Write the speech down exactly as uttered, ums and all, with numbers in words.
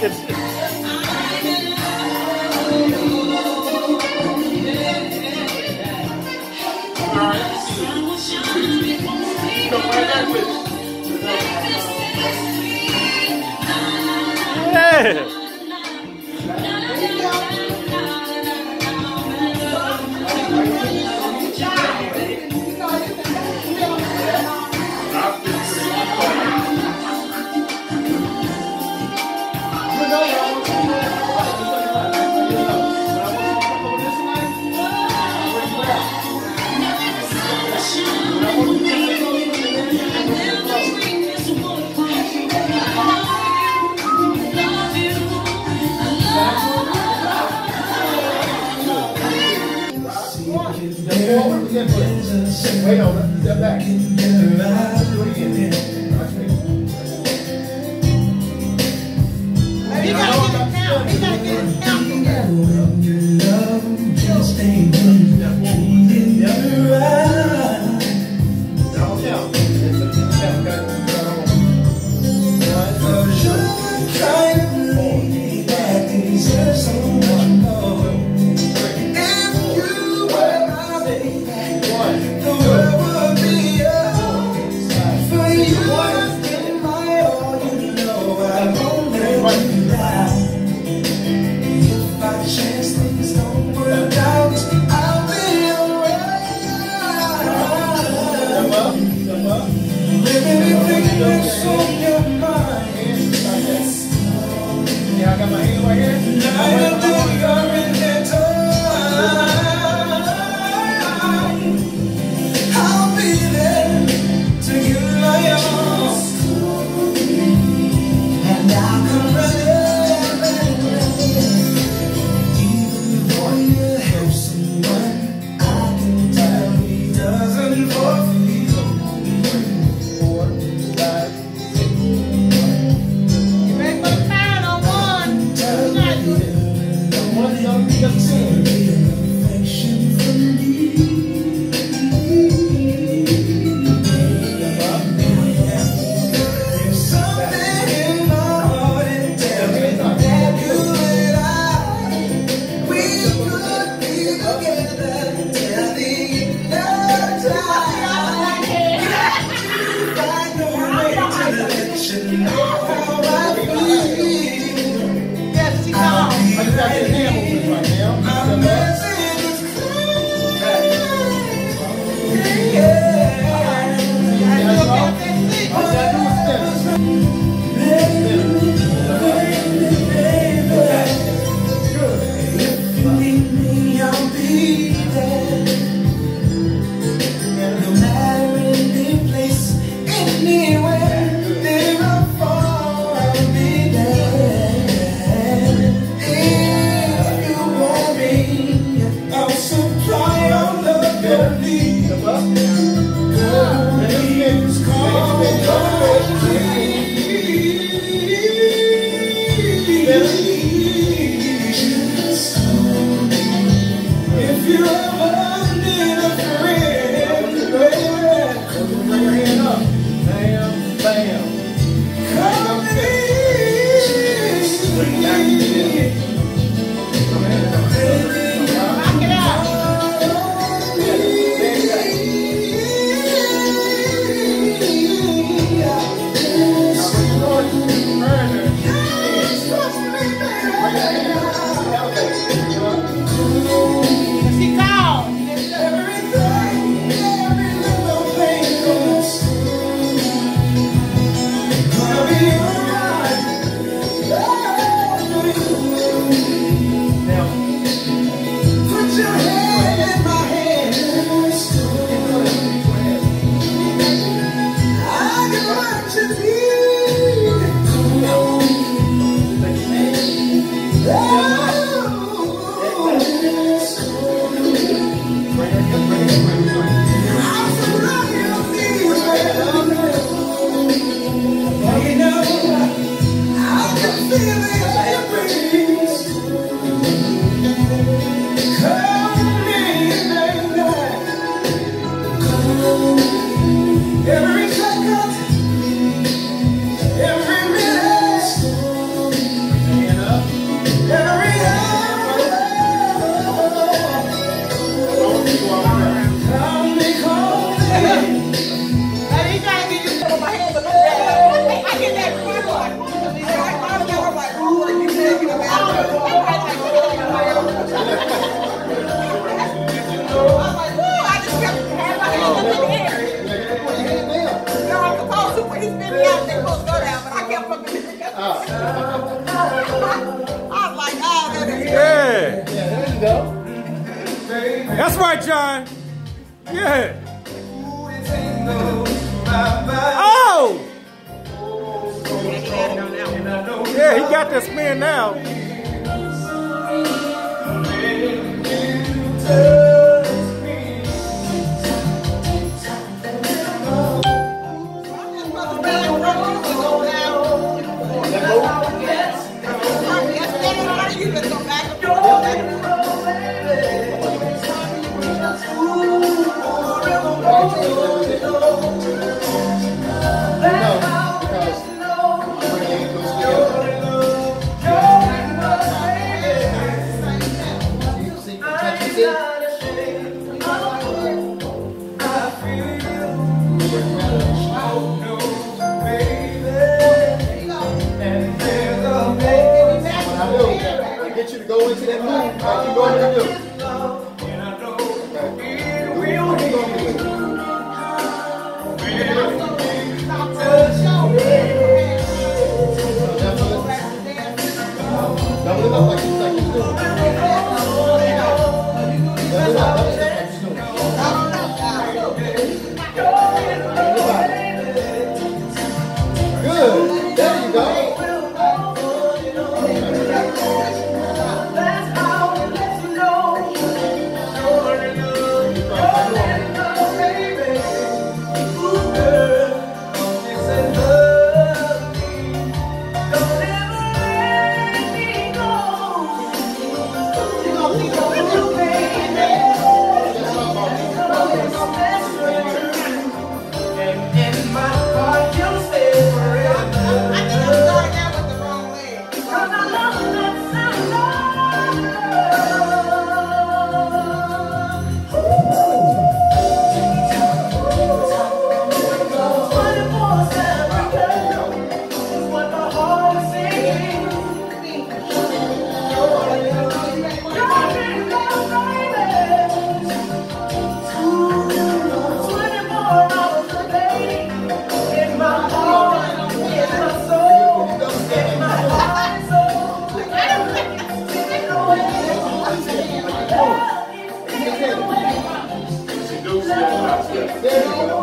Yeah. Wait on it. Step back. Do it again. Watch me. He gotta get it down. He gotta get it down. Yeah, I got my hand right here. I'll be there to give my all, and I'll come running. Even though you have someone, I can tell he doesn't fall for you. Four, five, six. You ready for the count on one? One is on the other side. Affection from me. Yes, she gone. I just got his hand moving right now. No matter any place, anywhere, there I fall. he spit me out, they supposed to go down, but I kept fucking it. Ah. I was like, oh, that is Yeah. Yeah, there you go. That's right, John. Yeah. Oh! Yeah, he got that spin now. Get you to go into that mood like you normally do. Double it up like you like you do. Double it up, double it up like you do. Good. There you go. There you go.